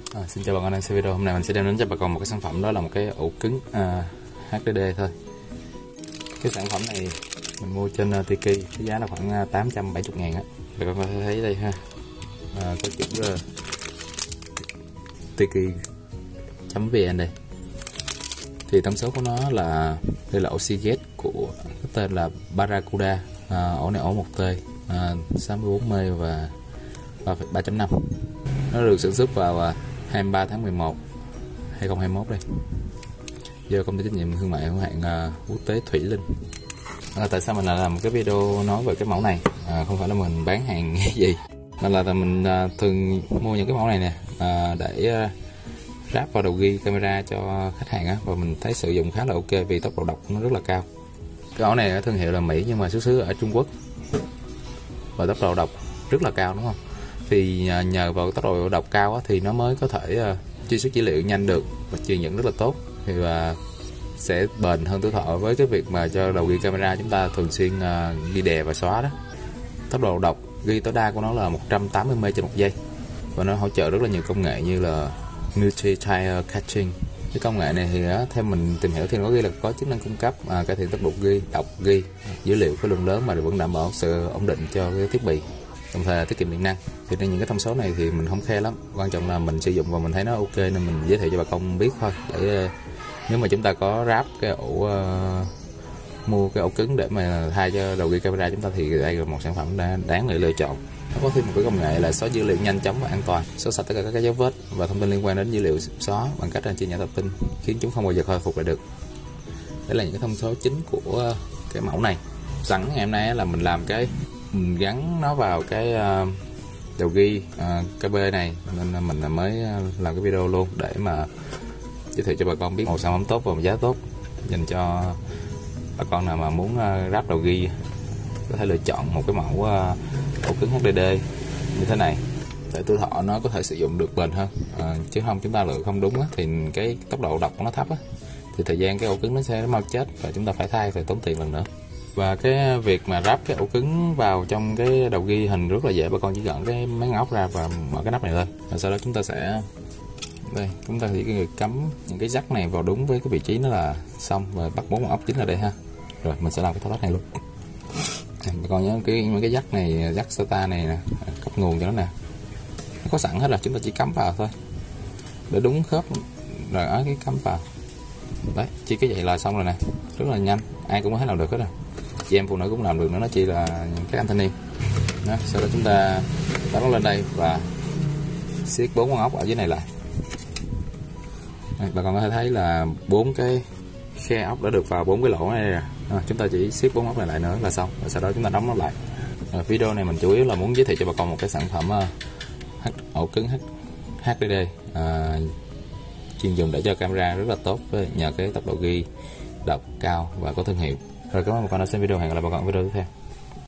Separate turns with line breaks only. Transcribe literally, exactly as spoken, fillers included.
À, xin chào bà con đang xem video. Hôm nay mình sẽ đem đến cho bà con một cái sản phẩm, đó là một cái ổ cứng à, hát đê đê thôi. Cái sản phẩm này mình mua trên uh, Tiki, cái giá là khoảng uh, tám trăm bảy mươi ngàn á. Bà con có thể thấy đây ha, à, có chữ uh, Tiki.vn đây. Thì thông số của nó là đây là ổ Seagate của cái tên là Barracuda. À, ổ này ổ một T, à, sáu mươi bốn mê và ba chấm năm. Nó được sản xuất vào hai mươi ba tháng mười một hai không hai mốt đây, do công ty trách nhiệm thương mại hữu hạn uh, quốc tế Thủy Linh. À, tại sao mình lại làm một cái video nói về cái mẫu này? À, không phải là mình bán hàng gì, mà là mình uh, thường mua những cái mẫu này nè uh, để uh, ráp vào đầu ghi camera cho khách hàng á, và mình thấy sử dụng khá là ok vì tốc độ đọc nó rất là cao. Cái mẫu này ở thương hiệu là Mỹ nhưng mà xuất xứ ở Trung Quốc, và tốc độ đọc rất là cao, đúng không? Thì nhờ vào tốc độ đọc cao á, thì nó mới có thể uh, truy xuất dữ liệu nhanh được và truyền nhận rất là tốt, thì uh, sẽ bền hơn tuổi thọ với cái việc mà cho đầu ghi camera chúng ta thường xuyên uh, ghi đè và xóa đó. Tốc độ đọc ghi tối đa của nó là một trăm tám mươi mê trên một giây, và nó hỗ trợ rất là nhiều công nghệ như là multi-tire caching. Cái công nghệ này thì uh, theo mình tìm hiểu thì nó ghi là có chức năng cung cấp uh, cải thiện tốc độ ghi, đọc ghi dữ liệu có lượng lớn mà vẫn đảm bảo sự ổn định cho cái thiết bị, đồng thời là tiết kiệm điện năng. Thì nên những cái thông số này thì mình không khe lắm, quan trọng là mình sử dụng và mình thấy nó ok nên mình giới thiệu cho bà con biết thôi. Để nếu mà chúng ta có ráp cái ổ uh, mua cái ổ cứng để mà thay cho đầu ghi camera chúng ta thì đây là một sản phẩm đáng để lựa chọn. Nó có thêm một cái công nghệ là xóa dữ liệu nhanh chóng và an toàn, xóa sạch tất cả các dấu vết và thông tin liên quan đến dữ liệu xóa bằng cách là chia nhỏ tập tin, khiến chúng không bao giờ khôi phục lại được. Đây là những cái thông số chính của cái mẫu này. Sẵn ngày hôm nay là mình làm cái mình gắn nó vào cái uh, đầu ghi uh, ca bê này, nên mình mới làm cái video luôn để mà giới thiệu cho bà con biết một sản phẩm tốt và một giá tốt dành cho bà con nào mà muốn uh, ráp đầu ghi. Có thể lựa chọn một cái mẫu uh, ổ cứng hát đê đê như thế này để tuổi thọ nó có thể sử dụng được bền hơn, uh, chứ không chúng ta lựa không đúng á, thì cái tốc độ đọc của nó thấp á, thì thời gian cái ổ cứng nó sẽ mau chết và chúng ta phải thay, phải tốn tiền lần nữa. Và cái việc mà ráp cái ổ cứng vào trong cái đầu ghi hình rất là dễ, bà con chỉ gỡ cái mấy ngón ốc ra và mở cái nắp này lên, và sau đó chúng ta sẽ đây chúng ta chỉ cắm những cái jack này vào đúng với cái vị trí nó là xong, và bắt bốn con ốc chính là đây ha. Rồi mình sẽ làm cái thao tác này luôn. Bà con nhớ cái mấy cái jack này, jack SATA này nè, cấp nguồn cho nó nè, nó có sẵn hết rồi, chúng ta chỉ cắm vào thôi để đúng khớp rồi ở cái cắm vào. Đấy, chỉ cái vậy là xong rồi nè, rất là nhanh, ai cũng có thể làm được hết rồi. Chị em phụ nữ cũng làm được nữa, nó chỉ là các anh thanh niên đó. Sau đó chúng ta đắp nó lên đây và siết bốn con ốc ở dưới này lại. Đây, bà con có thể thấy là bốn cái khe ốc đã được vào bốn cái lỗ này rồi. À, chúng ta chỉ siết bốn ốc này lại nữa là xong, và sau đó chúng ta đóng nó lại. À, video này mình chủ yếu là muốn giới thiệu cho bà con một cái sản phẩm uh, ổ cứng hát đê đê uh, chuyên dùng để cho camera rất là tốt, với nhờ cái tốc độ ghi đọc cao và có thương hiệu. Rồi, cảm ơn bà con đã xem video, hẹn gặp lại bà con video tiếp theo.